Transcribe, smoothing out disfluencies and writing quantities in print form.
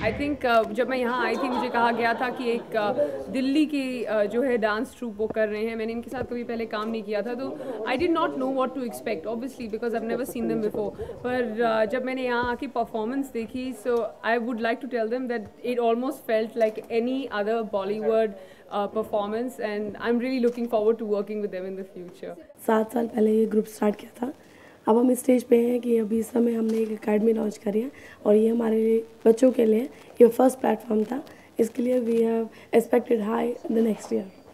I think जब मैं यहाँ आई थी मुझे कहा गया था कि एक दिल्ली की जो है डांस ट्रूप वो कर रहे हैं। मैंने इनके साथ कभी पहले काम नहीं किया था, तो I did not know what to expect obviously because I never seen them before. पर जब मैंने यहाँ आके परफॉर्मेंस देखी, so I would like to tell them that it almost felt like any other Bollywood performance, and I am really looking forward to working with them in the future. 7 साल पहले ये group start किया था। अब हम इस stage पे हैं कि अभी इस समय हमने एक अकेडमी लॉन्च करी है और ये हमारे बच्चों के लिए ये फर्स्ट प्लेटफॉर्म था। इसके लिए we have expected high the next year.